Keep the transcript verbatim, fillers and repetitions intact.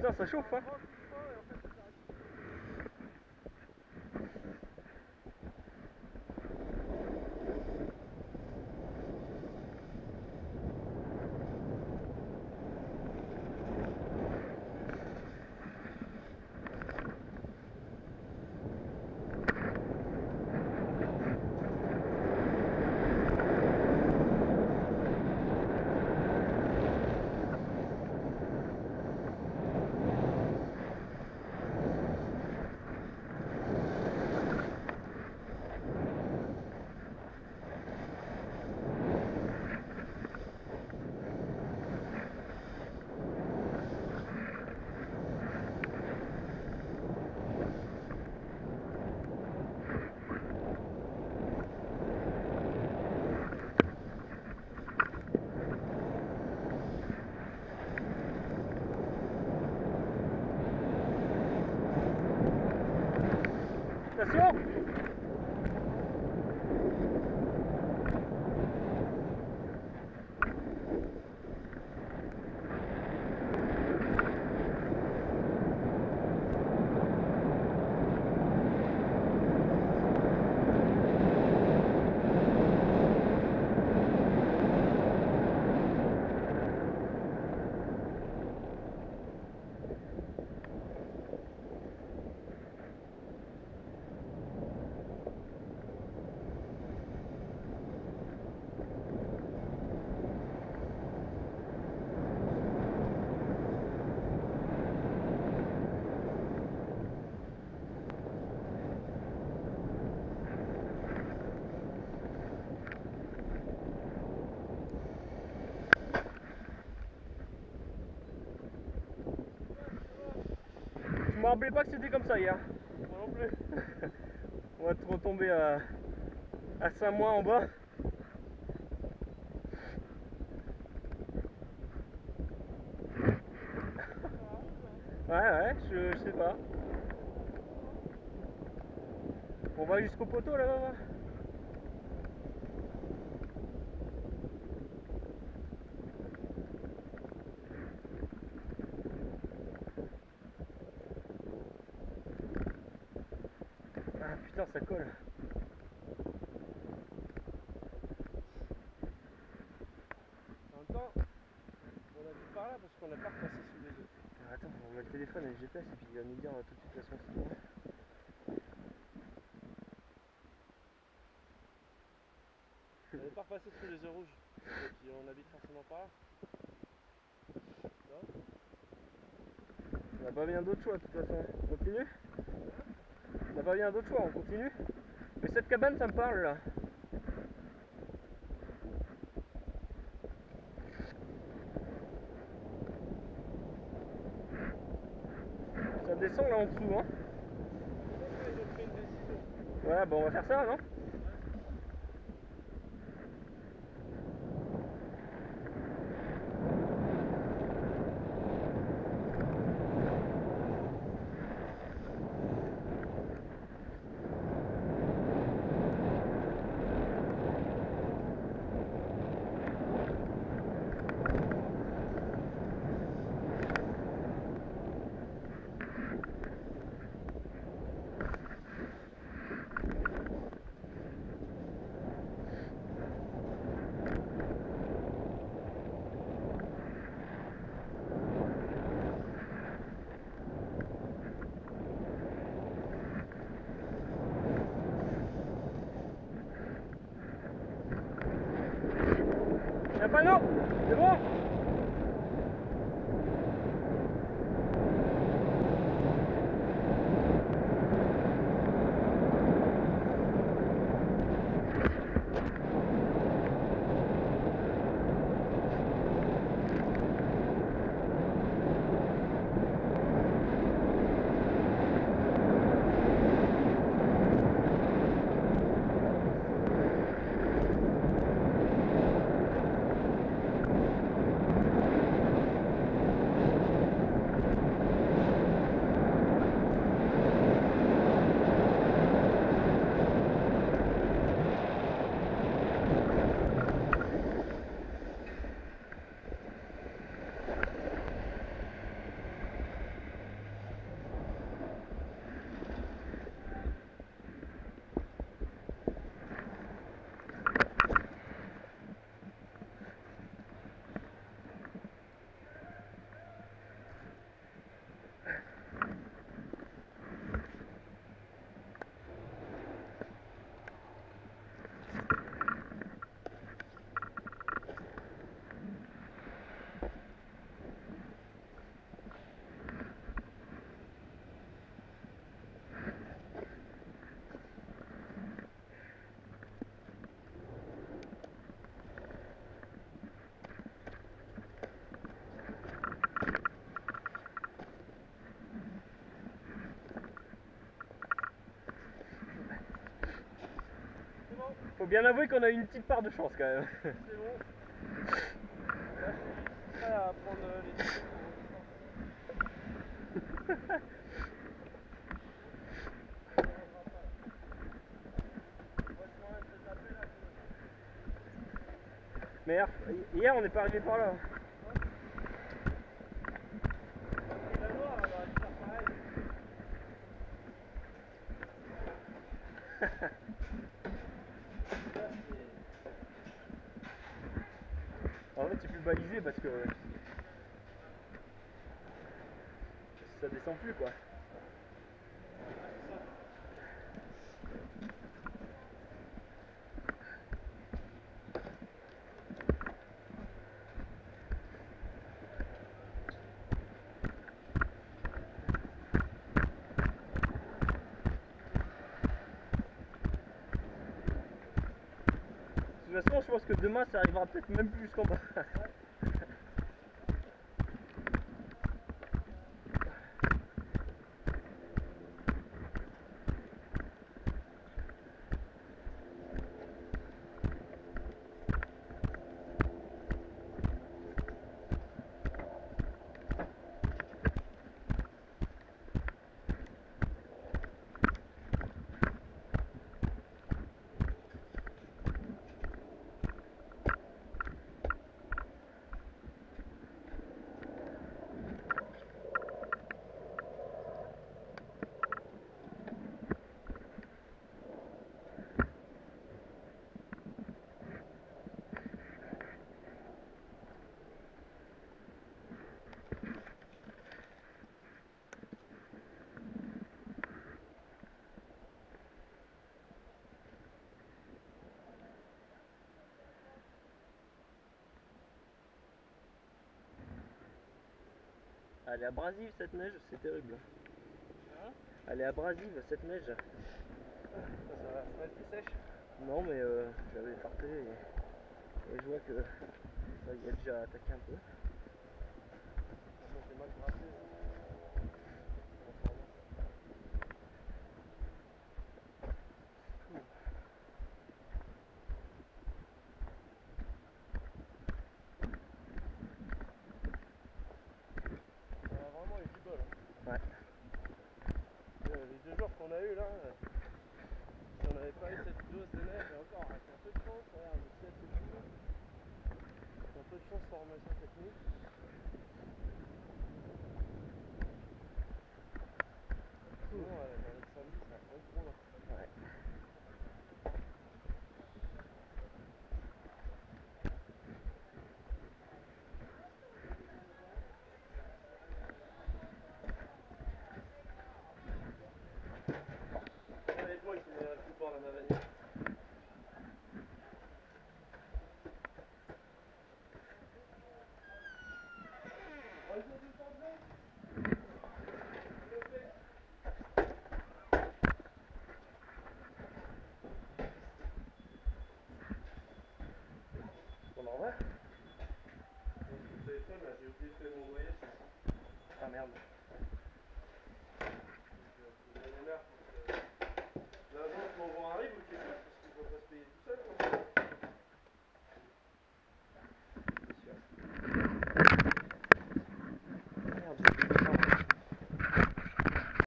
Putain, ça chauffe, hein. Attention! Je me rappelais pas que c'était comme ça hier. Moi non plus. On va te retomber à, à cinq mois en bas. Ouais, ouais, je, je sais pas. On va jusqu'au poteau là-bas. Ah putain, ça colle. En même temps, on a vu par là parce qu'on n'a pas repassé sous les yeux. Ah, attends, on met le téléphone et le G P S et puis il va nous dire euh, tout de suite la façon c'est bon. On n'est pas repassé sous les yeux rouges. Et puis on habite forcément par là. On n'a pas bien d'autre choix de toute façon. On continue? On n'a pas bien d'autre choix, on continue? Mais cette cabane ça me parle là. Ça descend là en dessous, hein. Ouais, bon on va faire ça, non? Y'a pas d'eau, c'est bon? Faut bien avouer qu'on a eu une petite part de chance quand même. C'est bon. Là, je suis prêt à prendre les disques pour Mais hier, hier on n'est pas arrivé par là. la noire, elle aurait pu faire pareil. En fait, c'est plus balisé parce que ça descend plus quoi. De toute façon, je pense que demain ça arrivera peut-être même plus jusqu'en bas. Elle est abrasive cette neige, c'est terrible. Hein? Elle est abrasive cette neige. Ça, ça va se mettre tout sèche. Non mais euh, j'avais farté et, et je vois que ça y a déjà attaqué un peu. Moi j'ai mal gratté. On a vraiment eu du bol. Hein. Ouais. Les deux jours qu'on a eu là, si on n'avait pas eu cette dose de neige, et encore avec un peu de chance, regarde, le ciel c'est tout. Avec un peu de chance pour remettre ça cette nuit. Sinon, ouais, la journée de samedi, ça va être trop long. Ouais. Honnêtement, il s'est mis un coup de bord dans ma vanille. On en va? Le téléphone là, j'ai oublié de faire mon voyage. Ah merde.